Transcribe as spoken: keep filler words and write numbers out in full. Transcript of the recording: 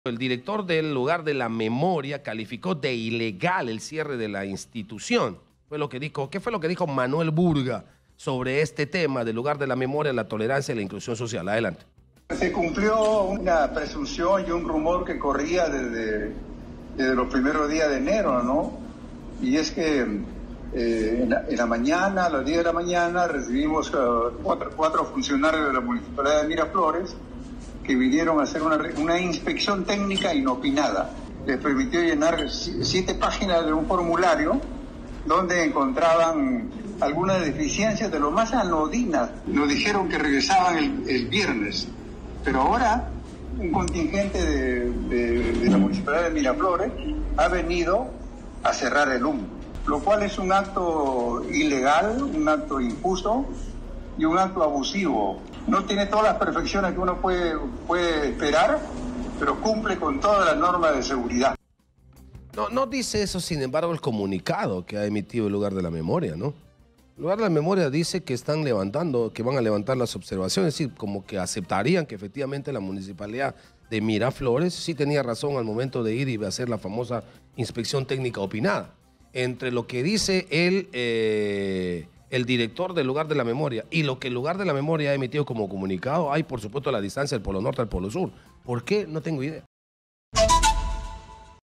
El director del lugar de la memoria calificó de ilegal el cierre de la institución. Fue lo que dijo, ¿qué fue lo que dijo Manuel Burga sobre este tema del lugar de la memoria, la tolerancia y la inclusión social? Adelante. Se cumplió una presunción y un rumor que corría desde, desde los primeros días de enero, ¿no? Y es que eh, en, la, en la mañana, a las diez de la mañana, recibimos uh, cuatro, cuatro funcionarios de la Municipalidad de Miraflores que vinieron a hacer una, una inspección técnica inopinada. Les permitió llenar siete páginas de un formulario donde encontraban algunas deficiencias de lo más anodinas. Nos dijeron que regresaban el, el viernes, pero ahora un contingente de, de, de la Municipalidad de Miraflores ha venido a cerrar el humo, lo cual es un acto ilegal, un acto injusto y un acto abusivo. No tiene todas las perfecciones que uno puede, puede esperar, pero cumple con todas las normas de seguridad. No, no dice eso, sin embargo, el comunicado que ha emitido el lugar de la memoria, ¿no? El lugar de la memoria dice que están levantando, que van a levantar las observaciones, es decir, como que aceptarían que efectivamente la municipalidad de Miraflores sí tenía razón al momento de ir y hacer la famosa inspección técnica opinada. Entre lo que dice el, eh, el director del lugar de la memoria y lo que el lugar de la memoria ha emitido como comunicado, hay por supuesto la distancia del Polo Norte al Polo Sur. ¿Por qué? No tengo idea.